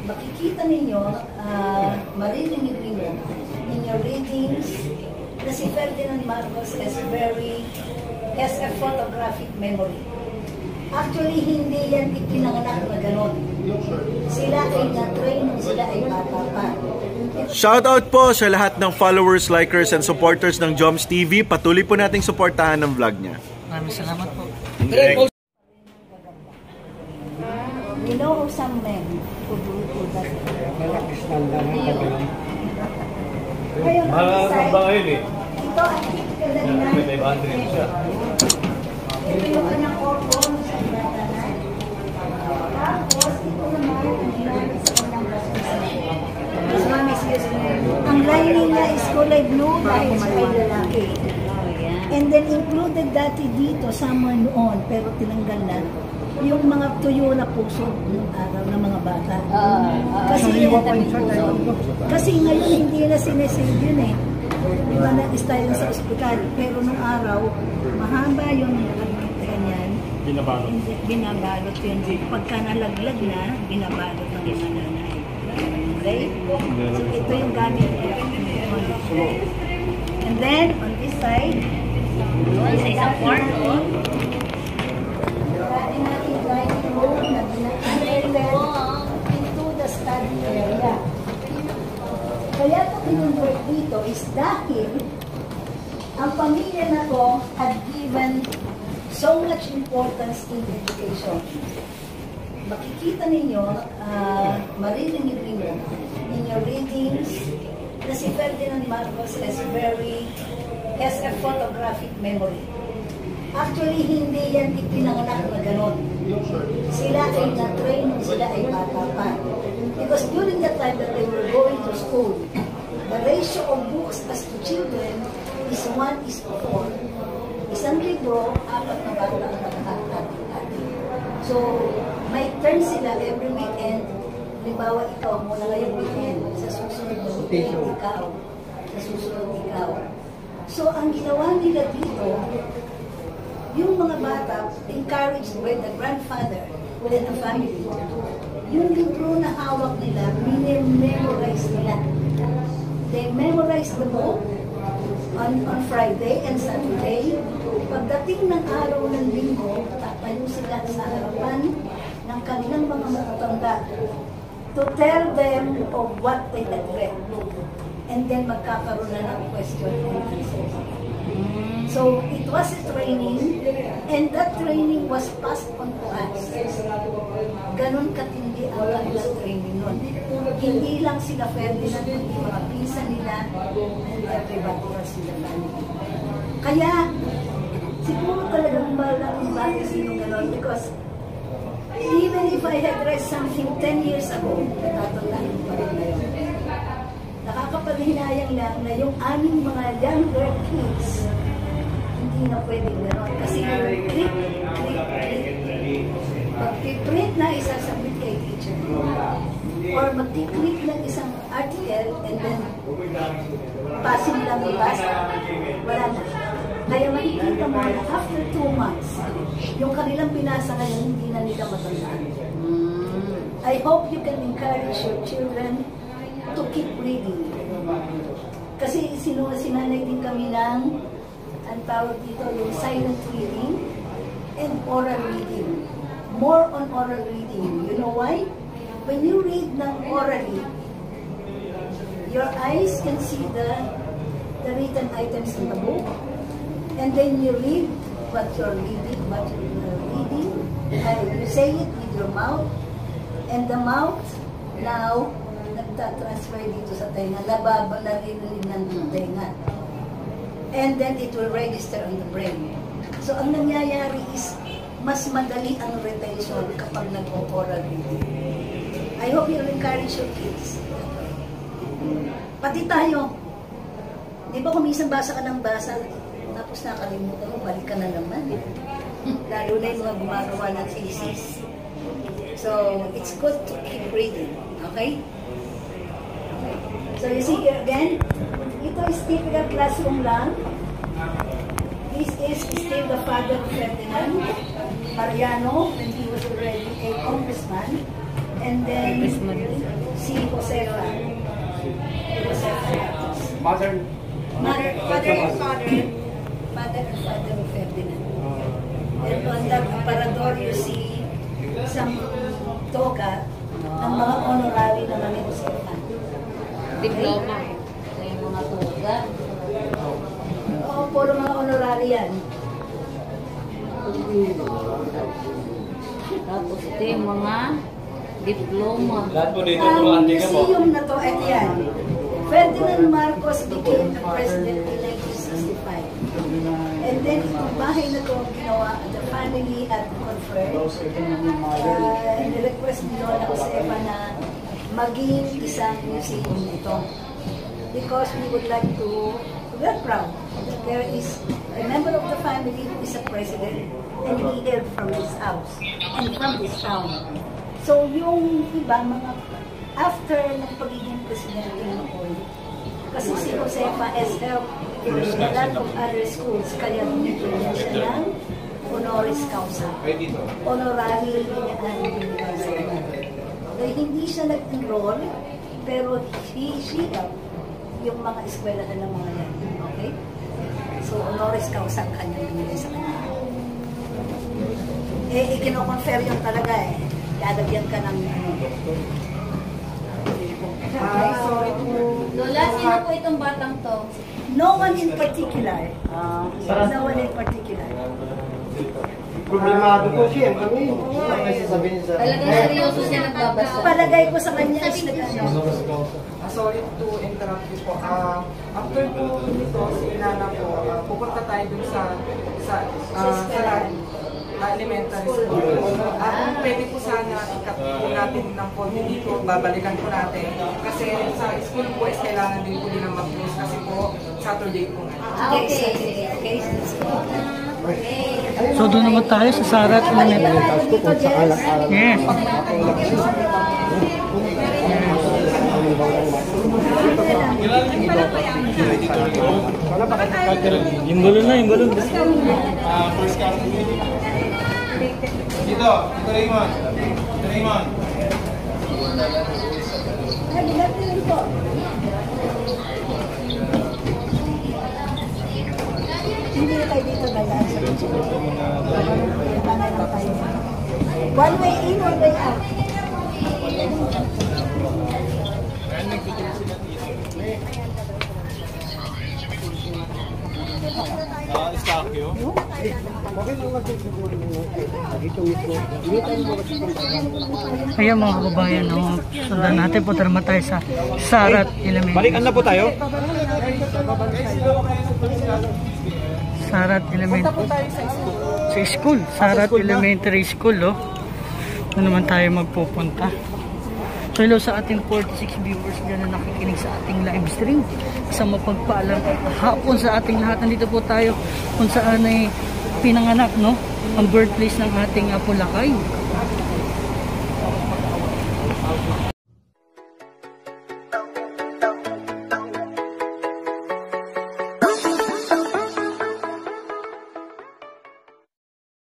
makikita ninyo, maririnig ninyo in your readings na si Ferdinand Marcos has a photographic memory. Actually, hindi yan ipinanganak na gano'n. Sila ay na-train nung sila ay bata pa. Shoutout po sa lahat ng followers, likers, and supporters ng Joms TV. Patuloy po nating suportahan ng vlog niya. Maraming salamat po. You know some men who do that. Mahal ang bahay eh. Ito ang typical na May 500 siya. ito yung kanyang organ sa inatanan. Tapos, ito naman ang ginamit sa kanyang ang lining niya is kulay blue dahil sa kay lalaki. And then included dati dito, somewhere noon, pero tinanggal na, yung mga tuyo na puso ng araw ng mga bata. Kasi ngayon hindi na sinesave yun eh. Iba na style sa ospital. Pero nung araw, mahaba yung ganyan. Binabalot yun. Pagka nalaglag na, binabalot ng mga nanay. Okay? So ito yung gamit ko. And then, on this side, Sa isang kwarto. into the study area. Kaya ito pinunod dito is dahil ang pamilya na to had given so much importance in education. Makikita ninyo, maririnig ninyo in your readings na si Ferdinand Marcos has a photographic memory. Actually, hindi yan ipinanganak na gano'n. Sila ay na-train nung sila ay bata pa. Because during the time that they were going to school, the ratio of books as to children is 1:4. Isang libro, 4 na bata ang nakakati. So, may turn sila every weekend. Halimbawa, ikaw muna ngayong weekend. Sa susunod na weekend, ikaw. Sa susunod, ikaw. So, ang ginawa nila dito, yung mga bata, encouraged by the grandfather and the family, yung libro na hawak nila, memorize nila. They memorize the book on Friday and Saturday. Pagdating ng araw ng linggo, tatayo sila sa harapan ng kanilang mga matatanda to tell them of what they had read. And then magkakaroon na ng question and answer. So, it was a training, and that training was passed on to us. Ganon katindi ang kanilang training nun. Hindi lang sila Ferdinand, kundi mga pinsan nila, and everybody else in the family. Kaya, siguro talagang malaking bagay sino ganon, because even if I had read something 10 years ago, natatandaan ko pa rin ngayon. Nakakapaghinayang lang na yung aming mga younger kids, hindi na pwedeng gano'n. Kasi click. Pag-print na isasabit kay teacher. Or mag-click ng isang article and then passing lang ibasa. Wala na. Kaya makikita mo na after 2 months, yung kanilang binasa ngayon, hindi na nila matandaan. I hope you can encourage your children to keep reading. Kasi sinanay din kami ng ang tawag dito yung silent reading and oral reading. More on oral reading. You know why? When you read ng orally, your eyes can see the written items in the book, and then you read what you're reading, you say it with your mouth, and the mouth now nagtatransfer dito sa tenga, lababa na rin ng tenga. And then it will register on the brain. So, ang nangyayari is, mas madali ang retention kapag nag-oral reading. I hope you'll encourage your kids. Pati tayo. Di ba kung minsan basa ka ng basa, tapos nakalimutan mo, balik ka na naman. Lalo na yung mga gumagawa ng thesis. So, it's good to keep reading. Okay? So, you see here again, ito is typical classroom lang. This is still the father of Ferdinand, Mariano, when he was already a congressman. And then, si Josefa. Josefa Ramos. Mother. Father and father of Ferdinand. And on the Paradorio si isang toga ng mga honorary naman ni Josefa. Diploma. Sa yung mga tuga. Oo, puro mga honorary yan. Tapos ito yung mga diploma. Lahat po dito Ang po, antika po. museum na to, ito yan. Ferdinand Marcos became the president in 1965. And then, itong bahay na to, ginawa, the family at conferred. Nirequest ni Lola Josefa na maging isang museum nito. Because we would like to, we're proud that there is a member of the family who is a president and he hailed from this house and from this town. So yung iba, mga after ng pagiging presidente noon, kasi si Josefa has helped a lot of other schools, kaya binigyan siya ng honoris causa. Honorary university. Dahil hindi siya nag-enroll, pero she helped yung mga eskwela na ng mga yan. Okay? So, honoris causa ang kanya binigay sa kanya. Eh, ikino-confer yun talaga eh. Dadagyan ka ng okay, so, Lola, sino po itong batang to? no one in particular. No one in particular. Problemado po siya kami. Ang sasabihin sa... Talagang seryoso siya nagbabasa. Palagay ko sa kanya is nag-ano. Sorry to interrupt you po. After po nito, si Inana po, pupunta tayo dun sa elementary school. Kung pwede po sana ikat po natin ng konti dito, babalikan po natin. Kasi sa school po is kailangan din po nilang mag-close kasi po Saturday po ngayon. Okay. So doon naman tayo sa Sarat Elementary. Dito, Jess. Yes. Yung balon na, yung balon. Dito Raymond. Raymond. Ay, bilatin po. Hindi na tayo dito dalaan sa picture. Tangan lang tayo. One way in, one way out. Ayan mga kababayan, no? Sundan natin po naman tayo sa Sarat Elementary. Balikan na po tayo. Sarat Elementary. Sa school. Sarat Elementary School, oh. Doon naman tayo magpupunta. So hello sa ating 46 viewers dyan na nakikinig sa ating live stream. Isang mapagpaalam hapon sa ating lahat. Nandito po tayo kung saan ay pinanganak, no? Ang birthplace ng ating Apo Lakay.